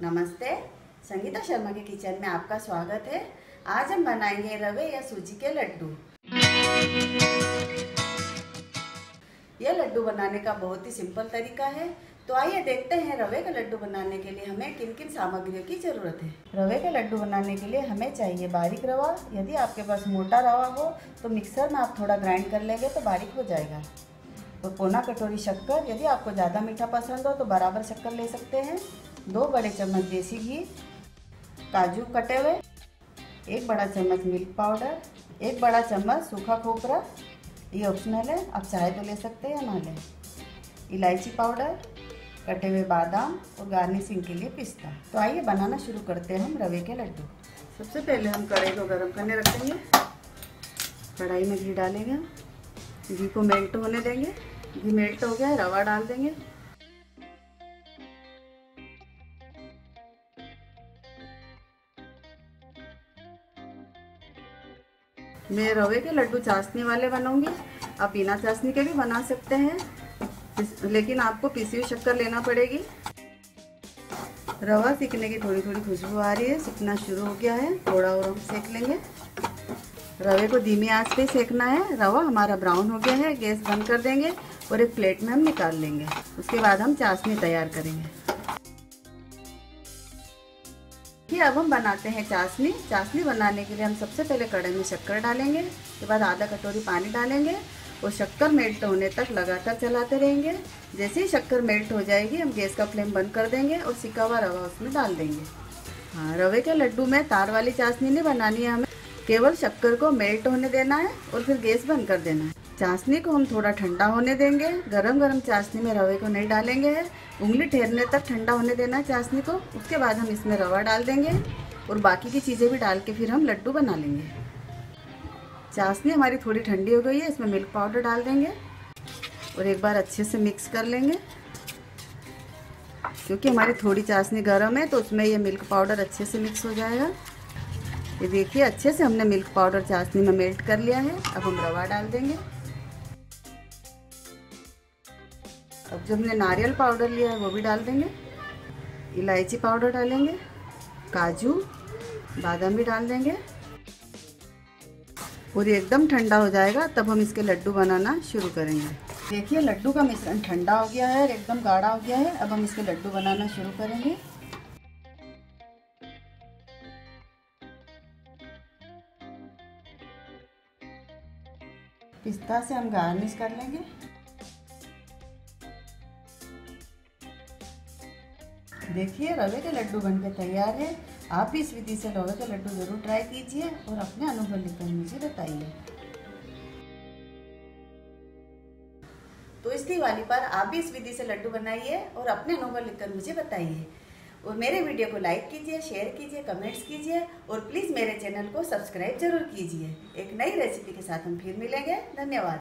नमस्ते, संगीता शर्मा के किचन में आपका स्वागत है। आज हम बनाएंगे रवे या सूजी के लड्डू। यह लड्डू बनाने का बहुत ही सिंपल तरीका है। तो आइए देखते हैं रवे का लड्डू बनाने के लिए हमें किन किन सामग्रियों की जरूरत है। रवे का लड्डू बनाने के लिए हमें चाहिए बारीक रवा। यदि आपके पास मोटा रवा हो तो मिक्सर में आप थोड़ा ग्राइंड कर लेंगे तो बारीक हो जाएगा। और पौना कटोरी शक्कर, यदि आपको ज़्यादा मीठा पसंद हो तो बराबर शक्कर ले सकते हैं। 2 बड़े चम्मच देसी घी, काजू कटे हुए, 1 बड़ा चम्मच मिल्क पाउडर, 1 बड़ा चम्मच सूखा खोपरा, ये ऑप्शनल है, आप चाहे तो ले सकते हैं या ना लें। इलायची पाउडर, कटे हुए बादाम और गार्निशिंग के लिए पिस्ता। तो आइए बनाना शुरू करते हैं हम रवे के लड्डू। सबसे पहले हम कढ़ाई को गर्म करने रखेंगे। कढ़ाई में घी डालेंगे, घी को मेल्ट होने देंगे। घी मेल्ट हो गया है, रवा डाल देंगे। मैं रवे के लड्डू चाशनी वाले बनाऊंगी। आप बिना चाशनी के भी बना सकते हैं, लेकिन आपको पिसी हुई शक्कर लेना पड़ेगी। रवा सीखने की थोड़ी थोड़ी खुशबू आ रही है, सीखना शुरू हो गया है। थोड़ा और हम सेक लेंगे। रवे को धीमी आंच पे सेकना है। रवा हमारा ब्राउन हो गया है, गैस बंद कर देंगे और एक प्लेट में हम निकाल लेंगे। उसके बाद हम चाशनी तैयार करेंगे। अब हम बनाते हैं चाशनी। चाशनी बनाने के लिए हम सबसे पहले कढ़ाई में शक्कर डालेंगे, उसके बाद आधा कटोरी पानी डालेंगे और शक्कर मेल्ट होने तक लगातार चलाते रहेंगे। जैसे ही शक्कर मेल्ट हो जाएगी हम गैस का फ्लेम बंद कर देंगे और सिका हुआ रवा उसमें डाल देंगे। हाँ, रवे के लड्डू में तार वाली चाशनी नहीं बनानी है, हमें केवल शक्कर को मेल्ट होने देना है और फिर गैस बंद कर देना है। चाशनी को हम थोड़ा ठंडा होने देंगे। गरम गरम चाशनी में रवे को नहीं डालेंगे, उंगली ठहरने तक ठंडा होने देना है चाशनी को। उसके बाद हम इसमें रवा डाल देंगे और बाकी की चीज़ें भी डाल के फिर हम लड्डू बना लेंगे। चाशनी हमारी थोड़ी ठंडी हो गई है, इसमें मिल्क पाउडर डाल देंगे और एक बार अच्छे से मिक्स कर लेंगे। क्योंकि हमारी थोड़ी चाशनी गर्म है तो उसमें ये मिल्क पाउडर अच्छे से मिक्स हो जाएगा। ये देखिए, अच्छे से हमने मिल्क पाउडर चाशनी में मेल्ट कर लिया है। अब हम रवा डाल देंगे। अब जो हमने नारियल पाउडर लिया है वो भी डाल देंगे। इलायची पाउडर डालेंगे, काजू बादाम भी डाल देंगे और ये एकदम ठंडा हो जाएगा तब हम इसके लड्डू बनाना शुरू करेंगे। देखिए, लड्डू का मिश्रण ठंडा हो गया है और एकदम गाढ़ा हो गया है। अब हम इसके लड्डू बनाना शुरू करेंगे। पिस्ता से हम गार्निश कर लेंगे। देखिए, रवे के लड्डू बनके तैयार है। आप भी इस विधि से रवे के लड्डू जरूर ट्राई कीजिए और अपने अनुभव लिखकर मुझे बताइए। तो इस दिवाली पर आप भी इस विधि से लड्डू बनाइए और अपने अनुभव लिखकर मुझे बताइए। और मेरे वीडियो को लाइक कीजिए, शेयर कीजिए, कमेंट्स कीजिए और प्लीज़ मेरे चैनल को सब्सक्राइब जरूर कीजिए। एक नई रेसिपी के साथ हम फिर मिलेंगे। धन्यवाद।